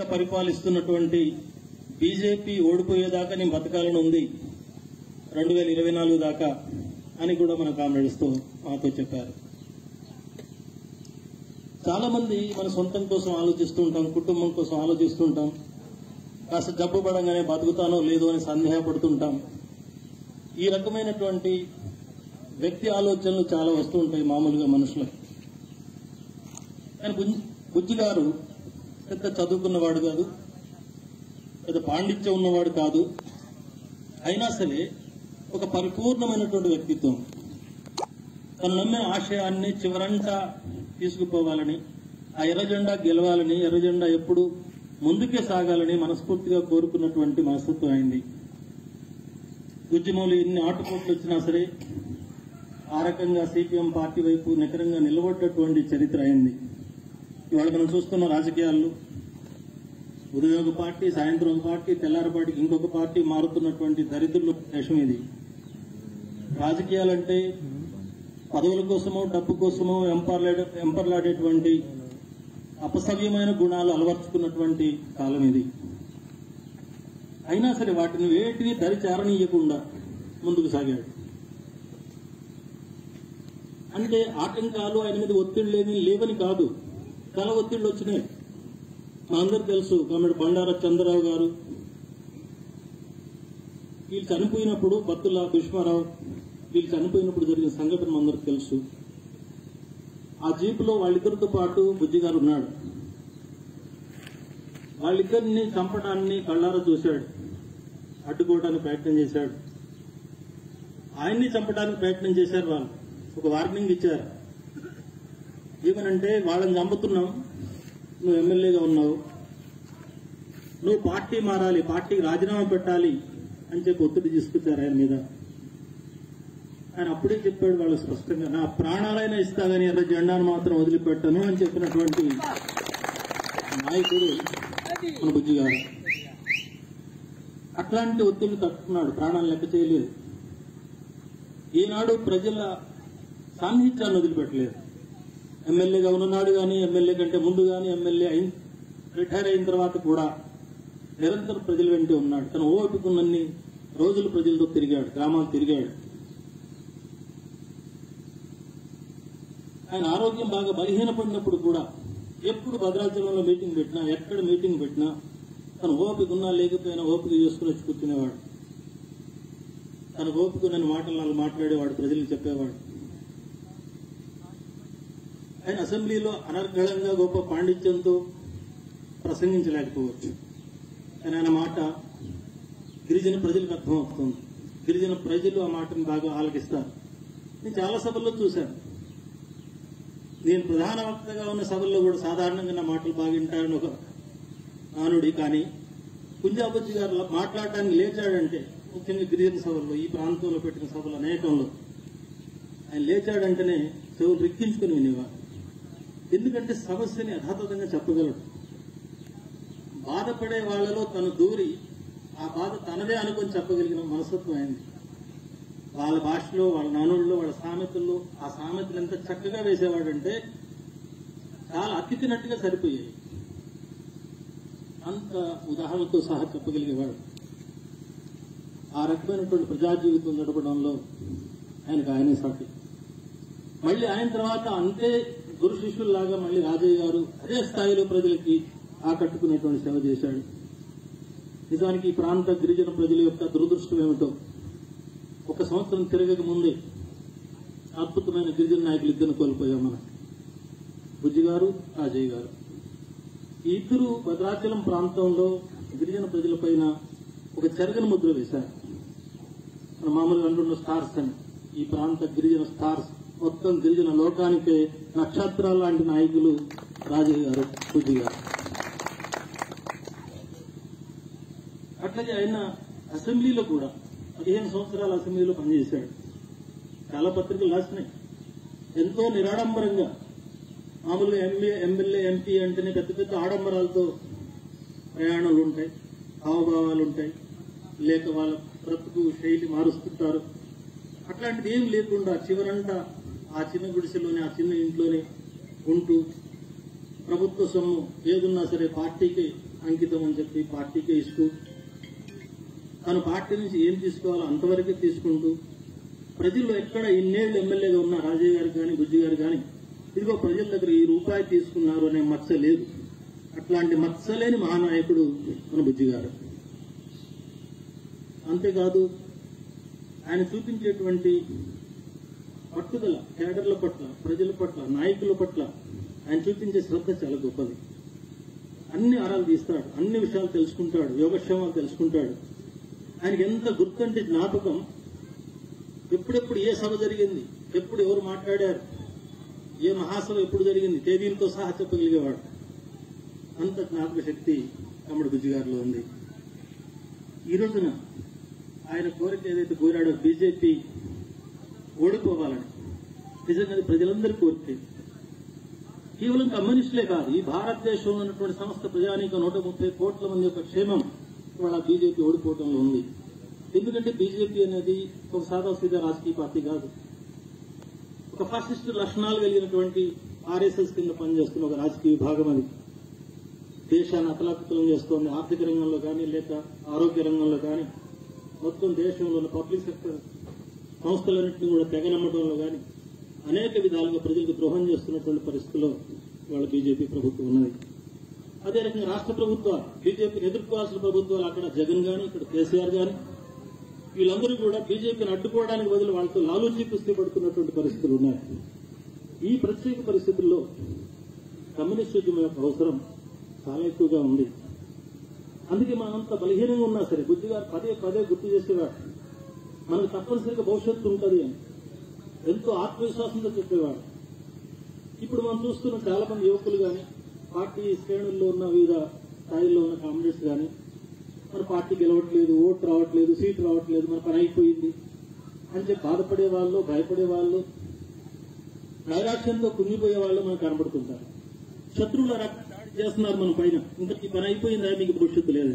పరిపాలిస్తున్నటువంటి BJP ఓడిపోయేదాకా నేను బతకాలని ఉంది 2024 దాకా అని కూడా మన కామ్రేడ్స్తో మాతో చెప్పారు. చాలా మంది మన సొంతం కోసం ఆలోచిస్తూ ఉంటాం, కుటుంబం కోసం ఆలోచిస్తూ ఉంటాం. కాస్త జబ్బు పడంగానే బతుకుతానో లేదో అని సందేహపడుతుంటాం. ఈ రకమైనటువంటి వ్యక్తి ఆలోచనలు చాలా వస్తూ ఉంటాయి మామూలుగా మనుషులకు. కానీ బుజ్జి గారు పెద్ద చదువుకున్నవాడు కాదు, పెద్ద పాండిత్యం ఉన్నవాడు కాదు. అయినా సరే ఒక పరిపూర్ణమైనటువంటి వ్యక్తిత్వం. తను నమ్మిన ఆశయాన్ని చివరంతా తీసుకుపోవాలని, ఆ ఎర్రజెండా గెలవాలని, ఎర్రజెండా ఎప్పుడు ముందుకే సాగాలని మనస్ఫూర్తిగా కోరుకున్నటువంటి మనస్తత్వం అయింది. ఉద్యమంలో ఎన్ని ఆటుపోట్లు వచ్చినా సరే ఆ రకంగా సిపిఎం పార్టీ వైపు నికరంగా నిలబడ్డటువంటి చరిత్ర అయింది. ఇవాళ మనం చూస్తున్న రాజకీయాల్లో ఉదయం ఒక పార్టీ, సాయంత్రం ఒక పార్టీ, తెల్లారపాటికి ఇంకొక పార్టీ మారుతున్నటువంటి దరిద్రుల దేశం ఇది. రాజకీయాలంటే పదవుల కోసమో డబ్బు కోసమో ఎంపర్లాడేటువంటి అపసవ్యమైన గుణాలు అలవర్చుకున్నటువంటి కాలం ఇది. అయినా సరే వాటిని వేటిని దరిచారనీయకుండా ముందుకు సాగాడు. అంటే ఆటంకాలు ఆయన మీద ఒత్తిళ్లేమీ లేవని కాదు, చాలా ఒత్తిళ్లు వచ్చినాయి. మనందరూ తెలుసు, కామెడి బండార చంద్రరావు గారు వీళ్ళు చనిపోయినప్పుడు, బత్తుల భీష్మారావు వీళ్ళు చనిపోయినప్పుడు జరిగిన సంఘటన మనందరికి తెలుసు. ఆ జీపులో వాళ్ళిద్దరితో పాటు బుజ్జి గారు ఉన్నాడు. వాళ్ళిద్దరిని చంపడాన్ని కళ్ళారా చూశాడు, అడ్డుకోవడానికి ప్రయత్నం చేశాడు. ఆయన్ని చంపడానికి ప్రయత్నం చేశారు. వాళ్ళు ఒక వార్నింగ్ ఇచ్చారు. ఏమనంటే, వాళ్ళని చంపుతున్నాం, నువ్వు ఎమ్మెల్యేగా ఉన్నావు, నువ్వు పార్టీ మారాలి, పార్టీకి రాజీనామా పెట్టాలి అని చెప్పి ఒత్తిడి తీసుకొచ్చారు ఆయన మీద. ఆయన అప్పుడే చెప్పాడు వాళ్ళు స్పష్టంగా, నా ప్రాణాలైనా ఇస్తా గానీ ఎర్ర జెండాను మాత్రం వదిలిపెట్టను అని చెప్పినటువంటి నాయకుడు మన బుజ్జి గారు. అట్లాంటి ఒత్తిడి తట్టుకున్నాడు, ప్రాణాలు లెక్క చేయలేదు. ఈనాడు ప్రజల సాన్నిహిత్యాన్ని వదిలిపెట్టలేదు. ఎమ్మెల్యేగా ఉన్ననాడు కానీ, ఎమ్మెల్యే కంటే ముందు కానీ, ఎమ్మెల్యే రిటైర్ అయిన తర్వాత కూడా నిరంతరం ప్రజల వెంటే ఉన్నాడు. తను ఓపికన్నన్ని రోజులు ప్రజలతో తిరిగాడు, గ్రామాలు తిరిగాడు. ఆయన ఆరోగ్యం బాగా బలహీనపడినప్పుడు కూడా ఎప్పుడు భద్రాచలంలో మీటింగ్ పెట్టినా, ఎక్కడ మీటింగ్ పెట్టినా తను ఓపిక ఉన్నా లేకపోయినా ఓపిక చేసుకుని వచ్చి కూర్చునేవాడు. తన ఓపిక నన్ను మాటలు మాట్లాడేవాడు, ప్రజలకు చెప్పేవాడు. ఆయన అసెంబ్లీలో అనర్గళంగా గొప్ప పాండిత్యంతో ప్రసంగించలేకపోవచ్చు, కానీ ఆయన మాట గిరిజన ప్రజలకు అర్థమవుతుంది. గిరిజన ప్రజలు ఆ మాటను బాగా ఆలకిస్తారు. నేను చాలా సభల్లో చూశాను. నేను ప్రధాన వక్తగా ఉన్న సభల్లో కూడా సాధారణంగా నా మాటలు బాగా వింటారని ఒక నానుడి. కానీ కుంజాబుజ్జి గారు మాట్లాడటానికి లేచాడంటే, ముఖ్యంగా గిరిజన సభల్లో, ఈ ప్రాంతంలో పెట్టిన సభలు అనేకంలో ఆయన లేచాడంటేనే చెవులు రిక్కించుకుని వినేవారు. ఎందుకంటే సమస్యని యథాతథంగా చెప్పగలడు. బాధపడే వాళ్లలో తను దూరి ఆ బాధ తనదే అనుకుని చెప్పగలిగిన మనస్తత్వం అయింది. వాళ్ళ భాషలో, వాళ్ళ నానుల్లో, వాళ్ళ సామెతల్లో ఆ సామెతలు ఎంత చక్కగా వేసేవాడంటే చాలా అతికినట్టుగా సరిపోయాయి. అంత ఉదాహరణతో సహా చెప్పగలిగేవాడు. ఆ రకమైనటువంటి ప్రజా జీవితం గడపడంలో ఆయనే సాటి. మళ్ళీ ఆయన తర్వాత అంతే గురు శిష్యుల్లాగా మళ్ళీ రాజయ్య గారు అదే స్థాయిలో ప్రజలకి ఆకట్టుకునేటువంటి సేవ చేశాడు. నిజానికి ఈ ప్రాంత గిరిజన ప్రజల యొక్క దురదృష్టం ఏమిటో, ఒక సంవత్సరం తిరగక ముందే అద్భుతమైన గిరిజన నాయకులు ఇద్దరిని కోల్పోయాం మనం, బుజ్జి గారు, రాజయ్య గారు. ఈ ఇద్దరు భద్రాచలం ప్రాంతంలో గిరిజన ప్రజలపైన ఒక చెరగని ముద్ర వేశారు. మన మామూలుగా అంటున్న స్టార్స్ అని, ఈ ప్రాంత గిరిజన స్టార్స్, మొత్తం గిరిజన లోకానికే నక్షత్రాల లాంటి నాయకులు రాజయ్య గారు, బుజ్జి గారు. అట్లాగే ఆయన అసెంబ్లీలో కూడా 15 సంవత్సరాల అసెంబ్లీలో పనిచేశాడు. చాలా పత్రికలు రాసినాయి. ఎంతో నిరాడంబరంగా, మామూలుగా ఎమ్మెల్యే ఎంపీ అంటేనే పెద్ద పెద్ద ఆడంబరాలతో ప్రయాణాలు ఉంటాయి, హావభావాలు ఉంటాయి, లేక వాళ్ళ బ్రతుకు శైలి మారుస్తుంటారు. అట్లాంటిది ఏం లేకుండా చివరంతా ఆ చిన్న గుడిసెలోనే, ఆ చిన్న ఇంట్లోనే ఉంటూ ప్రభుత్వ సొమ్ము ఏదున్నా సరే పార్టీకి అంకితం అని చెప్పి పార్టీకే ఇస్తూ తన పార్టీ నుంచి ఏం తీసుకోవాలో అంతవరకే తీసుకుంటూ ప్రజలు ఎక్కడ ఇన్నేళ్లు ఎమ్మెల్యేగా ఉన్న రాజయ్య గారు కానీ బుజ్జి గారు కానీ ఇదిగో ప్రజల దగ్గర ఈ రూపాయి తీసుకున్నారు అనే మచ్చ లేదు. అట్లాంటి మచ్చలేని మహానాయకుడు మన బుజ్జి గారు. అంతేకాదు ఆయన చూపించేటువంటి పట్టుదల కేడర్ల పట్ల, ప్రజల పట్ల, నాయకుల పట్ల ఆయన చూపించే శ్రద్ధ చాలా గొప్పది. అన్ని ఆరాలు తీస్తాడు, అన్ని విషయాలు తెలుసుకుంటాడు, యోగక్షేమాలు తెలుసుకుంటాడు. ఆయనకి ఎంత గుర్తంటే జ్ఞాపకం, ఎప్పుడెప్పుడు ఏ సభ జరిగింది, ఎప్పుడు ఎవరు మాట్లాడారు, ఏ మహాసభ ఎప్పుడు జరిగింది, తేదీలతో సహా చెప్పగలిగేవాడు. అంత జ్ఞాపక శక్తి తమ్ముడు బుజ్జి గారిలో ఉంది. ఈ రోజున ఆయన కోరిక ఏదైతే కోరాడో బీజేపీ ఓడిపోవాలని, నిజంగా ప్రజలందరి కోరిక. కేవలం కమ్యూనిస్టులే కాదు, ఈ భారతదేశంలో ఉన్నటువంటి సమస్త ప్రజానీకం 130 కోట్ల మంది యొక్క క్షేమం ఇవాళ బీజేపీ ఓడిపోవడంలో ఉంది. ఎందుకంటే బీజేపీ అనేది ఒక సాదాసీదా రాజకీయ పార్టీ కాదు. ఒక ఫాసిస్ట్ లక్షణాలు కలిగినటువంటి ఆర్ఎస్ఎస్ కింద పనిచేస్తున్న ఒక రాజకీయ విభాగం అది. దేశాన్ని అతలాకుతలం చేస్తోంది. ఆర్థిక రంగంలో కానీ, లేక ఆరోగ్య రంగంలో కానీ, మొత్తం దేశంలో ఉన్న పబ్లిక్ సెక్టర్ సంస్థలన్నింటినీ కూడా తెగనమ్మడంలో కానీ అనేక విధాలుగా ప్రజలకు ద్రోహం చేస్తున్నటువంటి పరిస్థితుల్లో వాళ్ళ బీజేపీ ప్రభుత్వం ఉన్నది. అదే రకంగా రాష్ట్ర ప్రభుత్వాలు, బీజేపీని ఎదుర్కోవాల్సిన ప్రభుత్వాలు అక్కడ జగన్ గాని, ఇక్కడ కేసీఆర్ గాని, వీళ్ళందరూ కూడా బీజేపీని అడ్డుకోవడానికి బదులు వాళ్ళతో లాలూచీ కుస్తీ పడుతున్నటువంటి పరిస్థితులు ఉన్నాయి. ఈ ప్రత్యేక పరిస్థితుల్లో కమ్యూనిస్ట్ ఉద్యమం యొక్క అవసరం చాలా ఎక్కువగా ఉంది. అందుకే మనంత బలహీనంగా ఉన్నా సరే బుజ్జి గారు పదే పదే గుర్తు చేసేవాడు, మనకు తప్పనిసరిగా భవిష్యత్తు ఉంటుంది అని ఎంతో ఆత్మవిశ్వాసంతో చెప్పేవాడు. ఇప్పుడు మనం చూస్తున్న చాలా మంది యువకులు కానీ, పార్టీ శ్రేణుల్లో ఉన్న వివిధ స్థాయిల్లో ఉన్న కామ్రేడ్స్ కానీ, మన పార్టీ గెలవట్లేదు, ఓటు రావట్లేదు, సీటు రావట్లేదు, మన పని అయిపోయింది అని చెప్పి బాధపడే వాళ్ళు, భయపడే వాళ్ళు, నైరాశ్యంతో కుంగిపోయే వాళ్ళు మనకు కనబడుతుంటారు. శత్రువుల దాడి చేస్తున్నారు మన పైన, ఇంకా ఈ పని అయిపోయిందా, మీకు భవిష్యత్తు లేదు.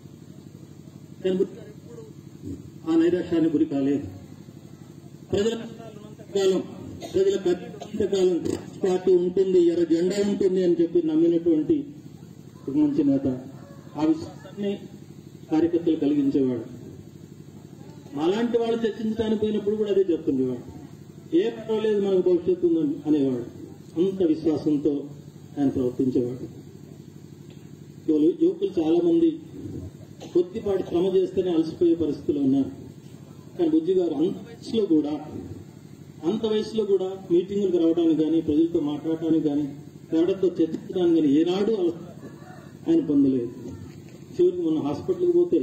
కానీ ఎప్పుడు ఆ నైరాశ్యాన్ని గురి కాలేదు. ప్రజల కాలం, ప్రజల కష్టకాలం పార్టీ ఉంటుంది, ఎర్ర జెండా ఉంటుంది అని చెప్పి నమ్మినటువంటి ఒక మంచి నేత. ఆ విశ్వాసాన్ని కార్యకర్తలు కలిగించేవాడు. అలాంటి వాళ్ళు చర్చించడానికి పోయినప్పుడు కూడా అదే చెప్తుండేవాడు, ఏ పర్వాలేదు మనకు భవిష్యత్తు ఉందని అనేవాడు. అంత విశ్వాసంతో ఆయన ప్రవర్తించేవాడు. యువకులు చాలా మంది కొద్దిపాటి శ్రమ చేస్తేనే అలసిపోయే పరిస్థితులు ఉన్నారు. కానీ బుజ్జి గారు అంత వయసులో కూడా మీటింగులకు రావడానికి కానీ, ప్రజలతో మాట్లాడటానికి కానీ, ఎవరితో చర్చించడానికి కానీ ఏనాడు ఆయన పొందలేదు. చివరికి మొన్న హాస్పిటల్కి పోతే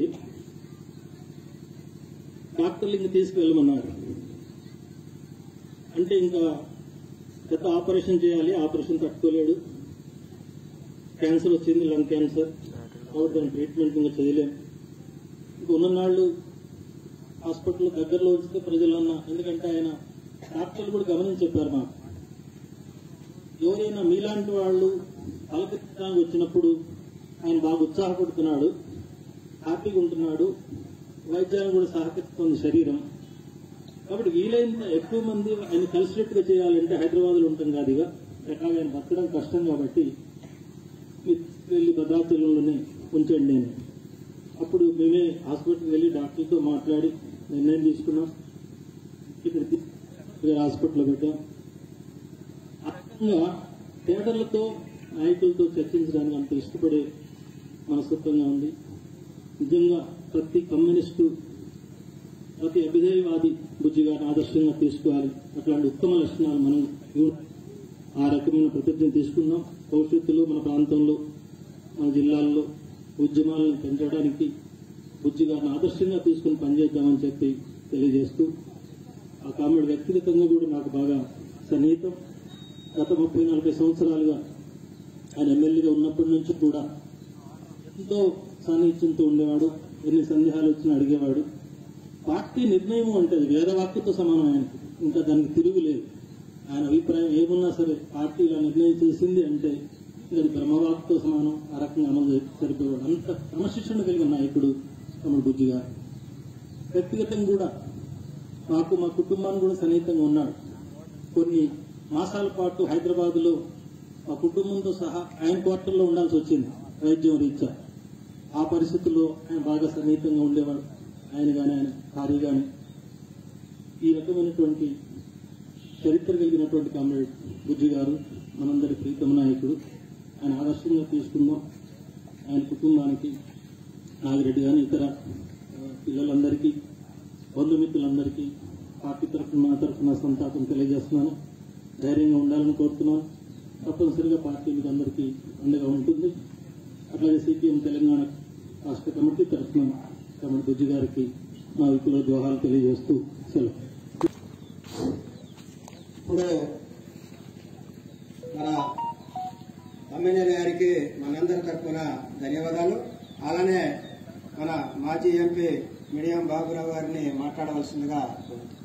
డాక్టర్లు ఇంకా తీసుకువెళ్ళమన్నారు. అంటే ఇంకా పెద్ద ఆపరేషన్ చేయాలి, ఆపరేషన్ తట్టుకోలేడు, క్యాన్సర్ వచ్చింది, లంగ్ క్యాన్సర్, కాబట్టి దాని ట్రీట్మెంట్ ఇంకా చేయలేము. ఇంకా ఉన్ననాళ్ళు హాస్పిటల్ దగ్గరలో ఉంచితే ప్రజలన్నా, ఎందుకంటే ఆయన డాక్టర్లు కూడా గమనించి చెప్పారు మాకు, ఎవరైనా మీలాంటి వాళ్ళు పలకరించడానికి వచ్చినప్పుడు ఆయన బాగా ఉత్సాహపడుతున్నాడు, హ్యాపీగా ఉంటున్నాడు, వైద్యాన్ని కూడా సహకరిస్తుంది శరీరం, కాబట్టి వీలైనంత ఎక్కువ మంది ఆయన కలిసినట్టుగా చేయాలంటే హైదరాబాద్లో ఉంటాం కాదు, ఇక ఎక్కడ ఆయన బతకడం కష్టం, కాబట్టి వెళ్ళి భద్రాచలంలోనే ఉంచండి అని. అప్పుడు మేమే హాస్పిటల్కి వెళ్ళి డాక్టర్తో మాట్లాడి నిర్ణయం తీసుకున్నాం, ఇక్కడ హాస్పిటల్లో పెట్టాం. ఆ రకంగా థియేటర్లతో, నాయకులతో చర్చించడానికి అంత ఇష్టపడే మనస్తత్వంగా ఉంది. నిజంగా ప్రతి కమ్యూనిస్టు, ప్రతి అభ్యుదయవాది బుజ్జి గారిని ఆదర్శంగా తీసుకోవాలి. అట్లాంటి ఉత్తమ లక్షణాలు మనం ఆ రకమైన ప్రతిజ్ఞ తీసుకున్నాం. భవిష్యత్తులో మన ప్రాంతంలో, మన జిల్లాల్లో ఉద్యమాలను పెంచడానికి బుజ్జి గారిని ఆదర్శంగా తీసుకుని పనిచేద్దామని చెప్పి తెలియజేస్తూ, ఆ కామెడీ వ్యక్తిగతంగా కూడా నాకు బాగా సన్నిహితం. గత 30-40 సంవత్సరాలుగా ఆయన ఎమ్మెల్యేగా ఉన్నప్పటి నుంచి కూడా ఎంతో సాన్నిహిత్యంతో ఉండేవాడు. ఎన్ని సందేహాలు వచ్చినా అడిగేవాడు. పార్టీ నిర్ణయం అంటే అది వేదవాక్యతో సమానం ఆయనకి, ఇంకా దానికి తిరుగులేదు. ఆయన అభిప్రాయం ఏమున్నా సరే పార్టీ ఇలా నిర్ణయం చేసింది అంటే అది బ్రహ్మవాక్తో సమానం. ఆ రకంగా అమలు సరిపోయాడు. అంత క్రమశిక్షణ కలిగిన నాయకుడు తమ్ముడు బుజ్జి గారు. వ్యక్తిగతంగా కూడా మాకు, మా కుటుంబాన్ని కూడా సన్నిహితంగా ఉన్నాడు. కొన్ని మాసాల పాటు హైదరాబాద్ లో మా కుటుంబంతో సహా ఆయన క్వార్టర్లో ఉండాల్సి వచ్చింది వైద్యం రీత్యా. ఆ పరిస్థితుల్లో ఆయన బాగా సన్నిహితంగా ఉండేవాడు. ఆయన కానీ ఆయన భార్య కానీ. ఈ రకమైనటువంటి చరిత్ర కలిగినటువంటి కామ్రేడ్ బుజ్జి గారు మనందరి ప్రీతమ నాయకుడు. ఆయన ఆదర్శంగా తీసుకుందాం. ఆయన కుటుంబానికి, నాగిరెడ్డి గాని ఇతర పిల్లలందరికీ, బంధుమిత్రులందరికీ పార్టీ తరఫున, నా తరఫున సంతాపం తెలియజేస్తున్నాను. ధైర్యంగా ఉండాలని కోరుతున్నాను. తప్పనిసరిగా పార్టీ మీకు అందరికీ అండగా ఉంటుంది. అట్లాగే సిపిఎం తెలంగాణ రాష్ట్ర కమిటీ తరఫున కమిటీ బుజ్జి గారికి నా విపుల జోహాలు తెలియజేస్తూ సెలవు. ఇప్పుడు మన తమ్మినేని గారికి మనందరి తరఫున ధన్యవాదాలు. అలానే మన మాజీ ఎంపీ మిడియం బాబురావు గారిని మాట్లాడవలసిందిగా